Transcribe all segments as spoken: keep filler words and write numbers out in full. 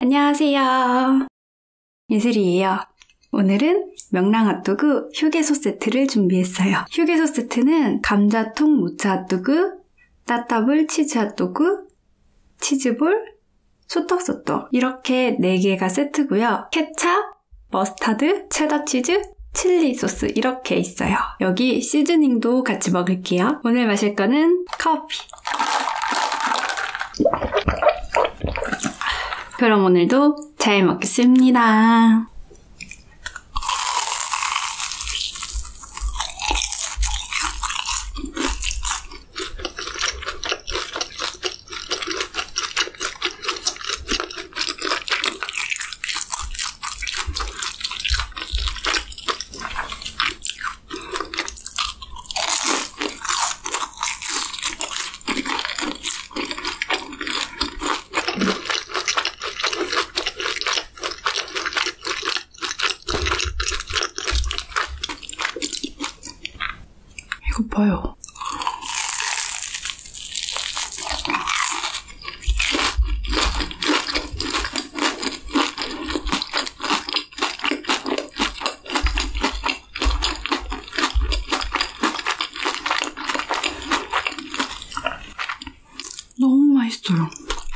안녕하세요. 예슬이에요. 오늘은 명랑 핫도그 휴게소 세트를 준비했어요. 휴게소 세트는 감자통 모차 핫도그, 따따블 치즈 핫도그, 치즈볼, 소떡소떡 이렇게 네 개가 세트고요. 케찹, 머스타드, 체다 치즈, 칠리 소스 이렇게 있어요. 여기 시즈닝도 같이 먹을게요. 오늘 마실 거는 커피. 그럼 오늘도 잘 먹겠습니다. 이거 봐요. 너무 맛있어요.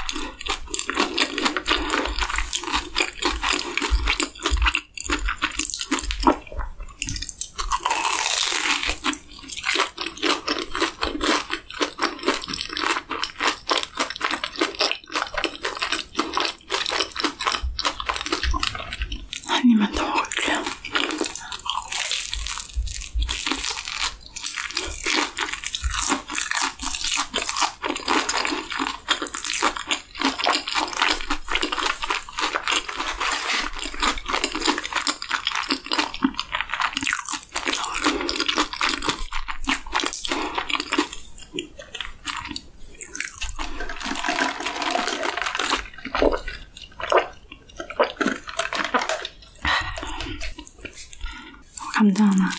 한 입만 더 먹을게요. 감자 하나.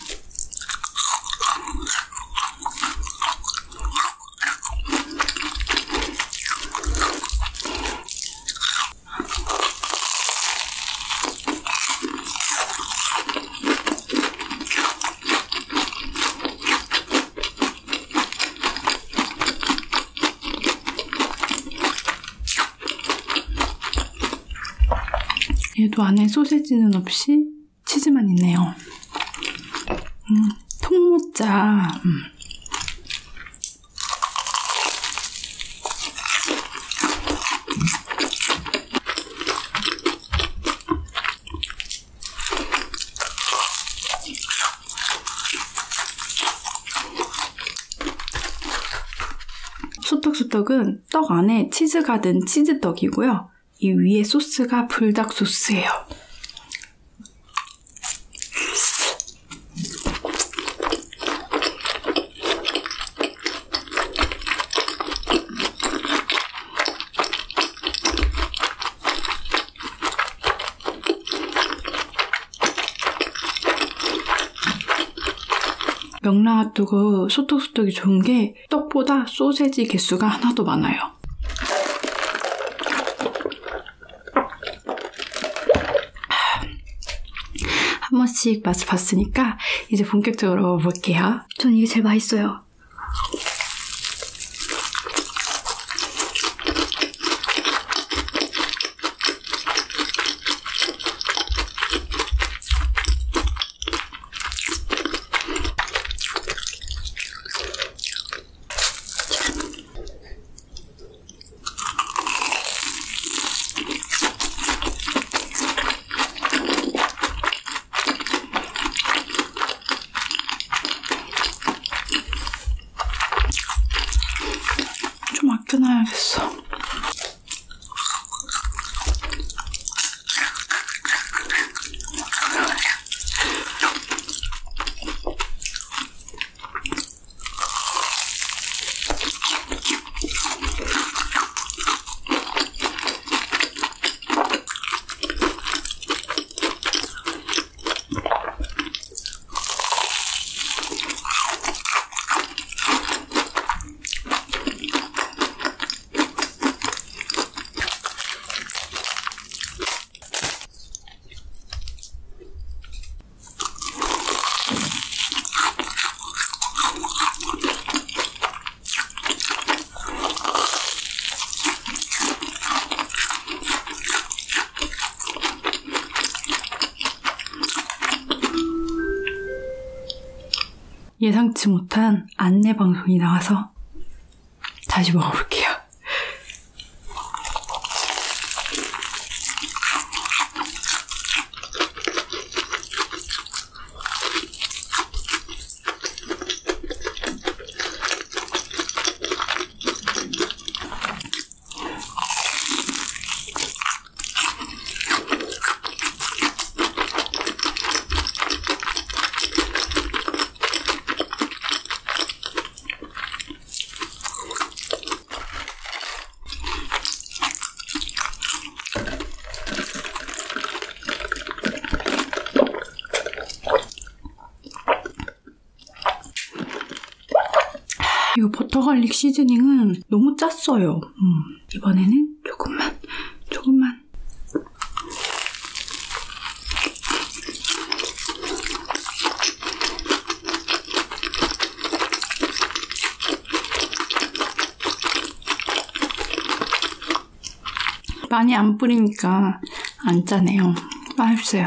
얘도 안에 소세지는 없이 치즈만 있네요. 음, 통모짜. 음. 소떡소떡은 떡 안에 치즈가 든 치즈떡이고요. 이 위에 소스가 불닭 소스예요. 명랑 핫도그 소떡소떡이 좋은 게 떡보다 소세지 개수가 하나 더 많아요. 한 번씩 맛을 봤으니까 이제 본격적으로 먹어볼게요. 전 이게 제일 맛있어요. 예상치 못한 안내 방송이 나와서 다시 먹어볼게요. 이 버터 갈릭 시즈닝은 너무 짰어요. 음, 이번에는 조금만, 조금만. 많이 안 뿌리니까 안 짜네요. 맛있어요.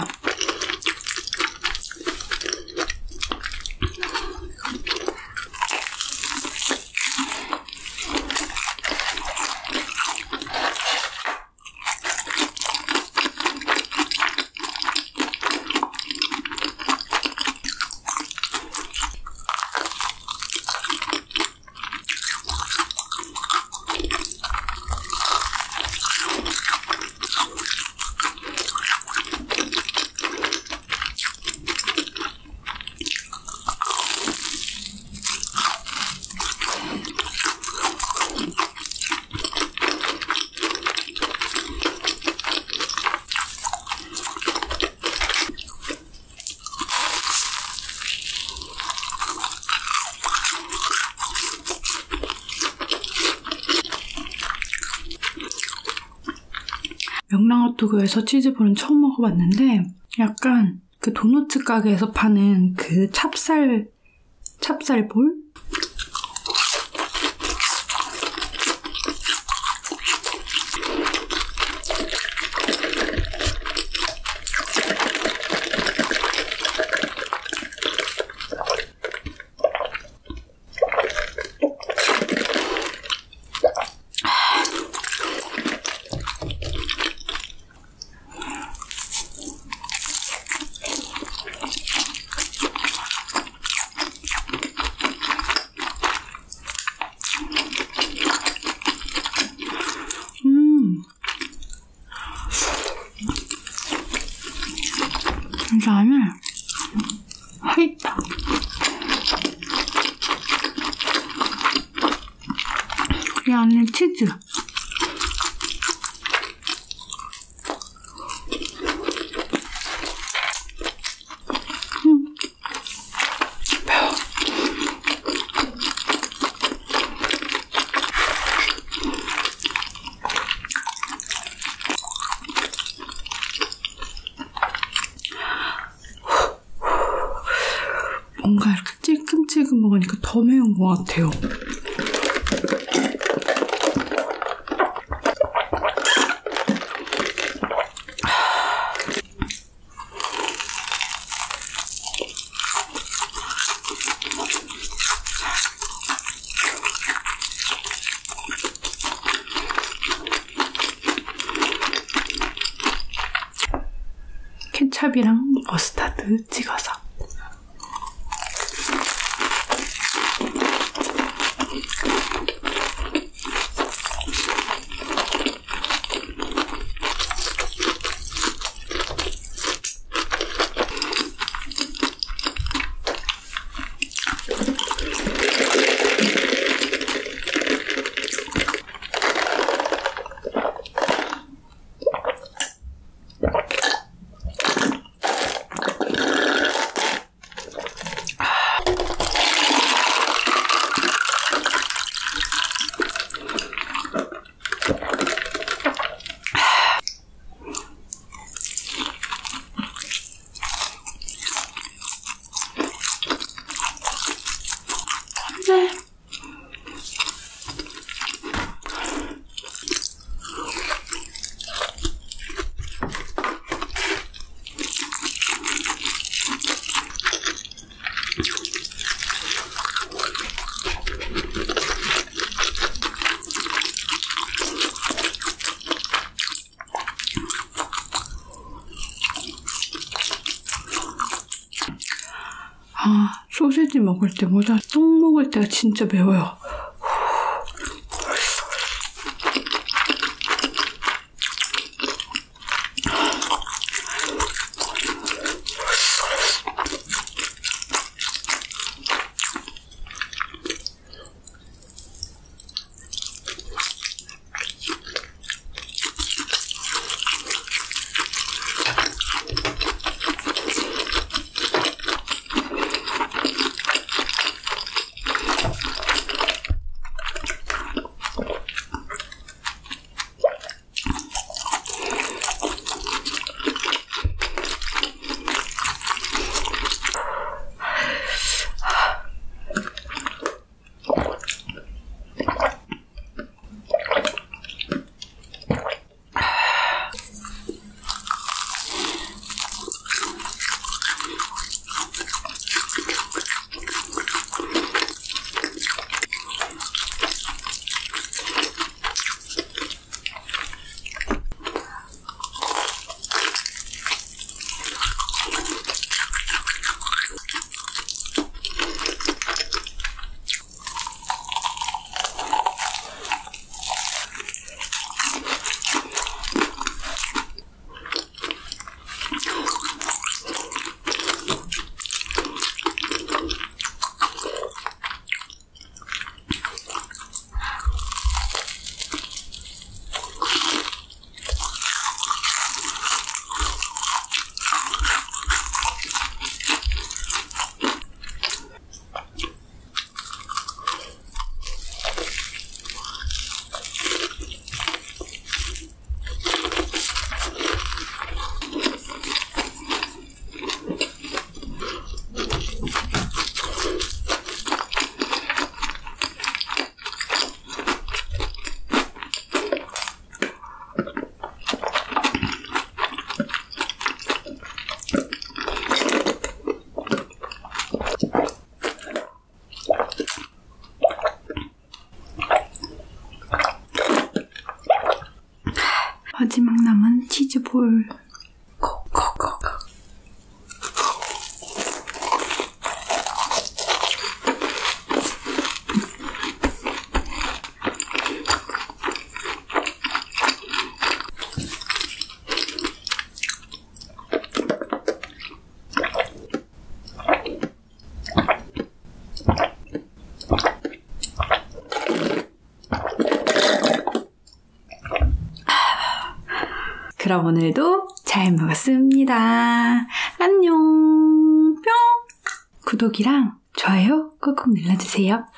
명랑핫도그에서 치즈볼은 처음 먹어봤는데 약간 그 도넛 가게에서 파는 그 찹쌀 찹쌀볼? 이 안에 하있다. 이 안에 치즈. 음. 매워. 뭔가 이렇게 찔끔찔끔 먹으니까 더 매운 것 같아요. 케찹이랑 머스타드 찍어서. 네. 아, 소세지 먹을 때보다 떡 먹을 때가 진짜 매워요. 마지막 남은 치즈볼. 콕콕콕. 그럼 오늘도 잘 먹었습니다. 안녕. 뿅. 구독이랑 좋아요 꾹꾹 눌러주세요.